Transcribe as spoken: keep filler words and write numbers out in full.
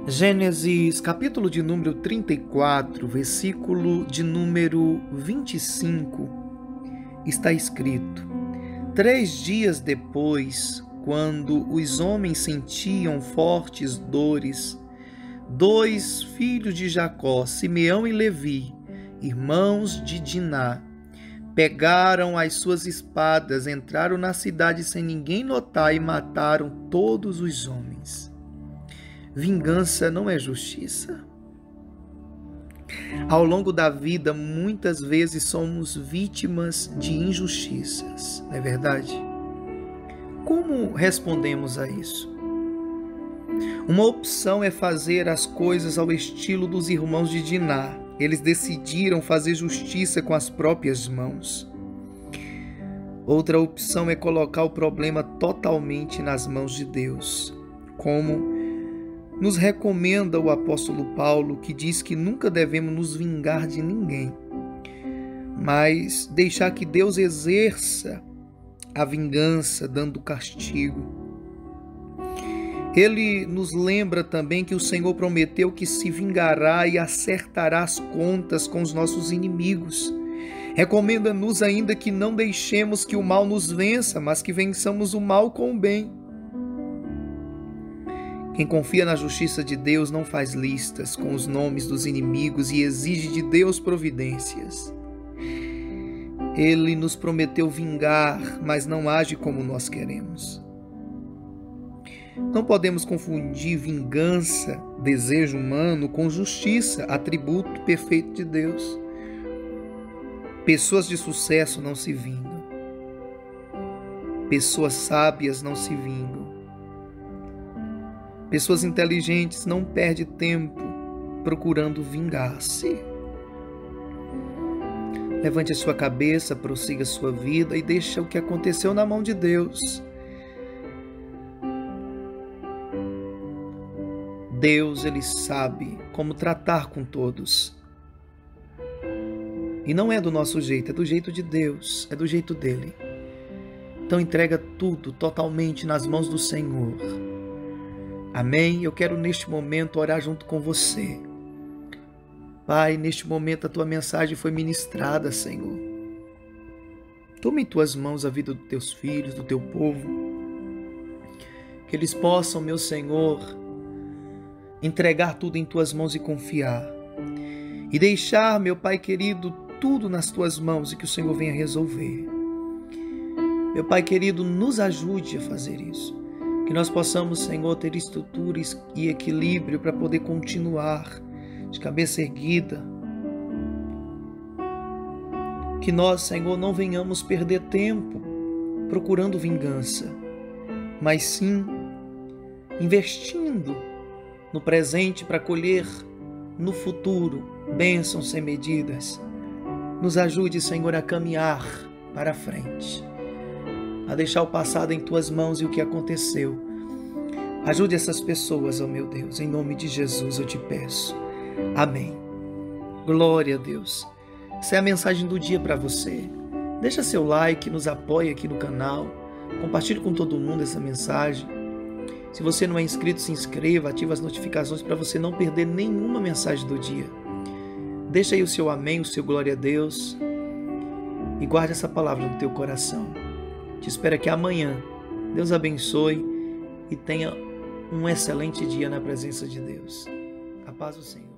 Gênesis, capítulo de número trinta e quatro, versículo de número vinte e cinco, está escrito: Três dias depois, quando os homens sentiam fortes dores, dois filhos de Jacó, Simeão e Levi, irmãos de Diná, pegaram as suas espadas, entraram na cidade sem ninguém notar e mataram todos os homens. Vingança não é justiça. Ao longo da vida, muitas vezes somos vítimas de injustiças, não é verdade? Como respondemos a isso? Uma opção é fazer as coisas ao estilo dos irmãos de Diná. Eles decidiram fazer justiça com as próprias mãos. Outra opção é colocar o problema totalmente nas mãos de Deus, como nos recomenda o apóstolo Paulo, que diz que nunca devemos nos vingar de ninguém, mas deixar que Deus exerça a vingança, dando castigo. Ele nos lembra também que o Senhor prometeu que se vingará e acertará as contas com os nossos inimigos. Recomenda-nos ainda que não deixemos que o mal nos vença, mas que vençamos o mal com o bem. Quem confia na justiça de Deus não faz listas com os nomes dos inimigos e exige de Deus providências. Ele nos prometeu vingar, mas não age como nós queremos. Não podemos confundir vingança, desejo humano, com justiça, atributo perfeito de Deus. Pessoas de sucesso não se vingam. Pessoas sábias não se vingam. Pessoas inteligentes não perdem tempo procurando vingar-se. Levante a sua cabeça, prossiga a sua vida e deixe o que aconteceu na mão de Deus. Deus, Ele sabe como tratar com todos. E não é do nosso jeito, é do jeito de Deus, é do jeito dEle. Então entrega tudo totalmente nas mãos do Senhor. Amém? Eu quero neste momento orar junto com você. Pai, neste momento a Tua mensagem foi ministrada, Senhor. Toma em Tuas mãos a vida dos Teus filhos, do Teu povo. Que eles possam, meu Senhor, entregar tudo em Tuas mãos e confiar. E deixar, meu Pai querido, tudo nas Tuas mãos e que o Senhor venha resolver. Meu Pai querido, nos ajude a fazer isso. Que nós possamos, Senhor, ter estrutura e equilíbrio para poder continuar de cabeça erguida. Que nós, Senhor, não venhamos perder tempo procurando vingança, mas sim investindo no presente para colher no futuro bênçãos sem medidas. Nos ajude, Senhor, a caminhar para frente, a deixar o passado em Tuas mãos e o que aconteceu. Ajude essas pessoas, ó meu Deus, em nome de Jesus eu te peço. Amém. Glória a Deus. Essa é a mensagem do dia para você. Deixa seu like, nos apoie aqui no canal, compartilhe com todo mundo essa mensagem. Se você não é inscrito, se inscreva, ative as notificações para você não perder nenhuma mensagem do dia. Deixa aí o seu amém, o seu glória a Deus e guarde essa palavra no teu coração. Te espero aqui amanhã. Deus abençoe e tenha um excelente dia na presença de Deus. A paz do Senhor.